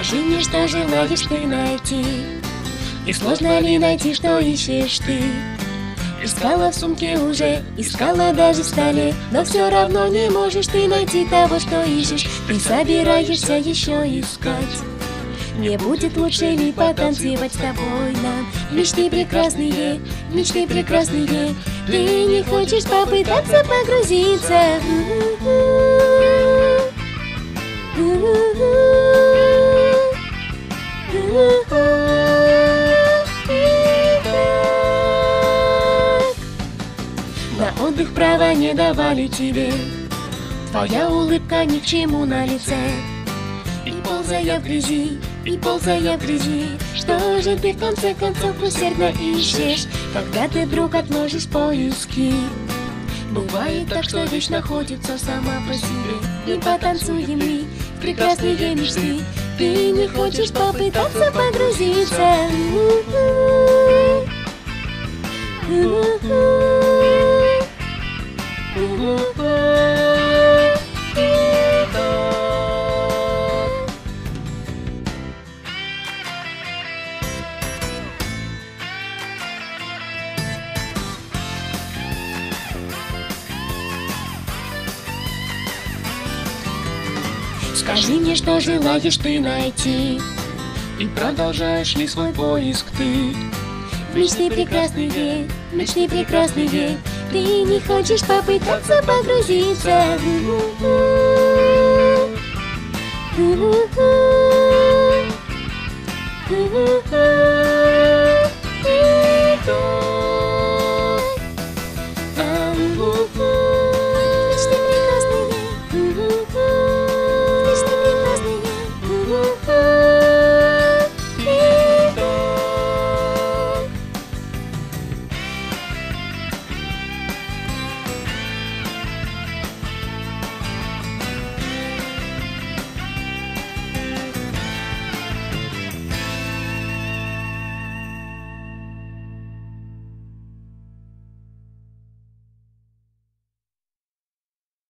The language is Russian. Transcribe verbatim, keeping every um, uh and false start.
Скажи мне, что желаешь ты найти, и сложно ли найти, что ищешь ты? Искала в сумке уже, искала даже в столе, но все равно не можешь ты найти того, что ищешь. Ты собираешься еще искать. Не будет лучше ли потанцевать с тобой нам? Мечты прекрасные, мечты прекрасные. Ты не хочешь попытаться погрузиться? На отдых права не давали тебе, твоя улыбка ни к чему на лице. И ползая в грязи, и ползая в грязи, что же ты в конце концов усердно ищешь, когда ты вдруг отложишь поиски? Бывает так, что вещь находится сама по себе. Не потанцуем ли в прекрасные мечты? Ты не хочешь попытаться погрузиться? Скажи мне, что желаешь ты найти, и продолжаешь ли свой поиск ты? Мечты прекрасные, мечты прекрасные, ты не хочешь попытаться погрузиться?